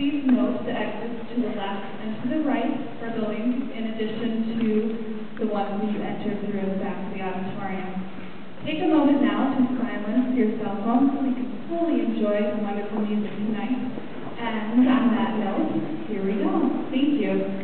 Please note the exits to the left and to the right for buildings, in addition to the ones that you entered through the back of the auditorium. Take a moment now to silence your cell phones so we can fully enjoy the wonderful music tonight. And on that note, here we go. Thank you.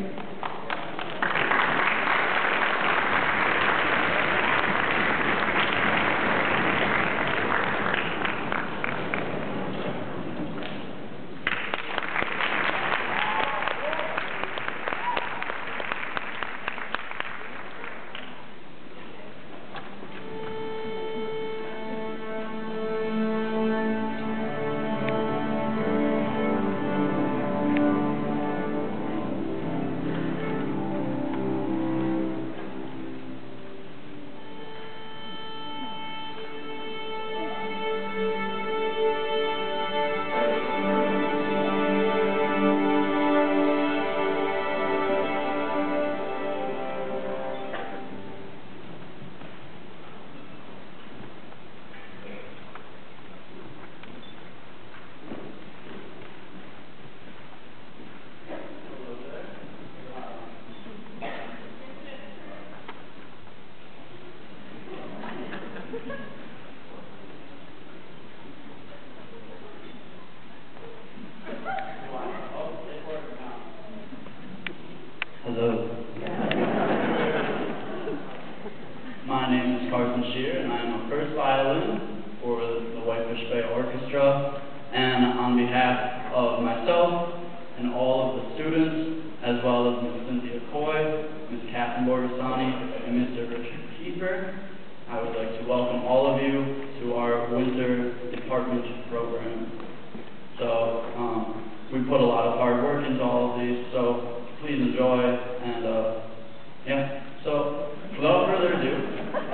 Hello. My name is and I am a first violin for the Whitefish Orchestra, and on behalf of myself and all of the students, as well as Ms. Cynthia Coy, Ms. Catherine Borgasani, and Mr. Richard Kiefer, I would like to welcome all of you to our winter department program. So we put a lot of hard work into all of these, so please enjoy, and yeah, so without further ado,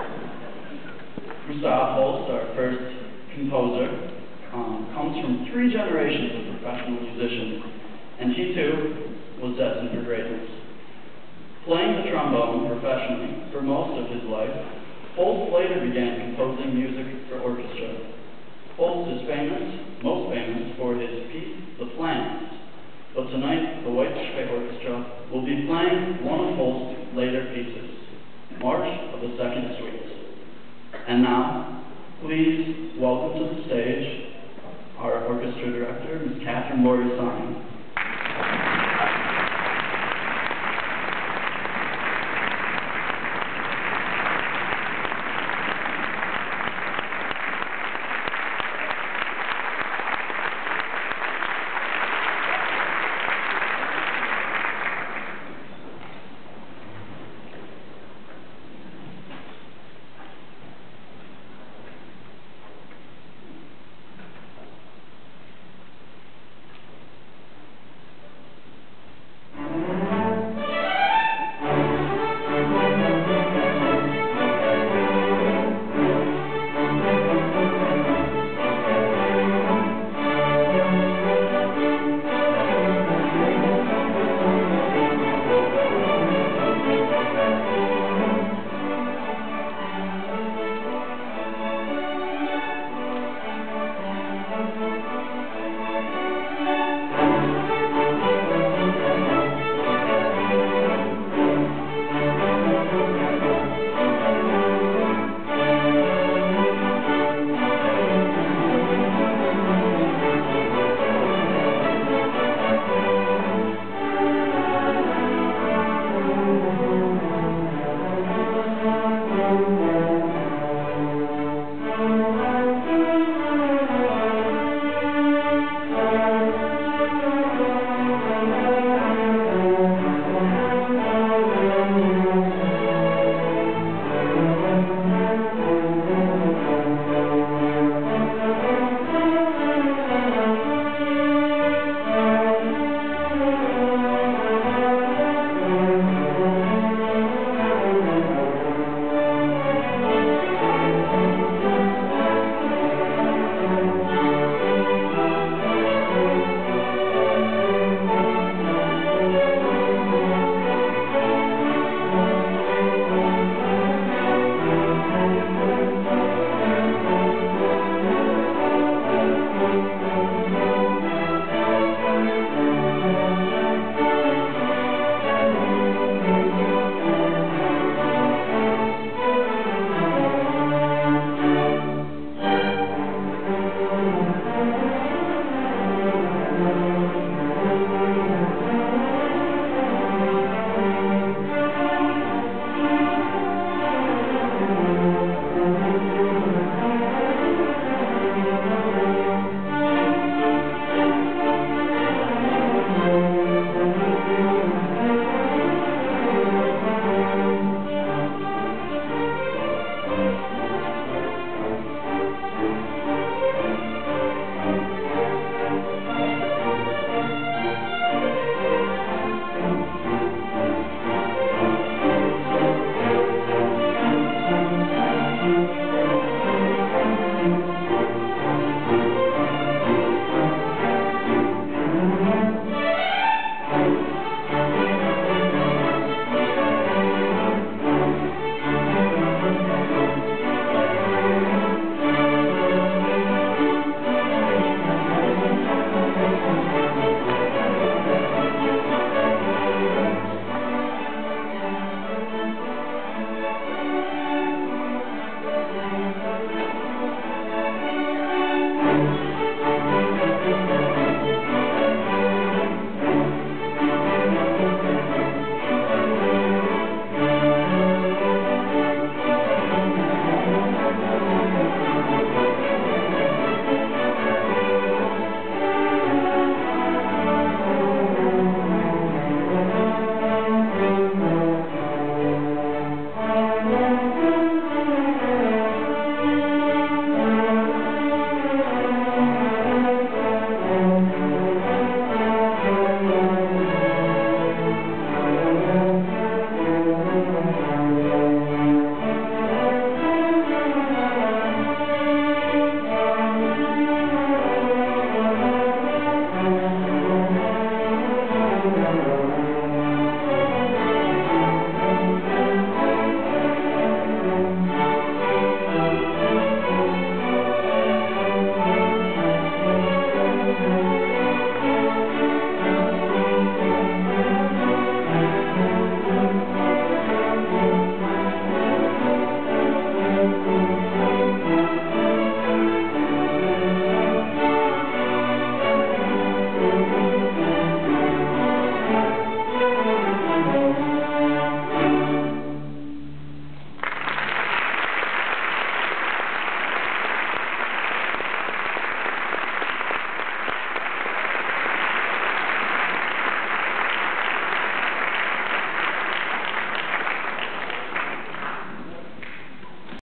Gustav Holst, our first composer, comes from 3 generations of professional musicians, and he too was destined for greatness. Playing the trombone professionally for most of his life, Holst later began composing music for orchestra. Holst is most famous for his piece, The Plans, but tonight the Whitefish Orchestra will be playing one of Holst's later pieces, March of the Second Suite. And now, please welcome to the stage our orchestra director, Ms. Catherine Borgasani.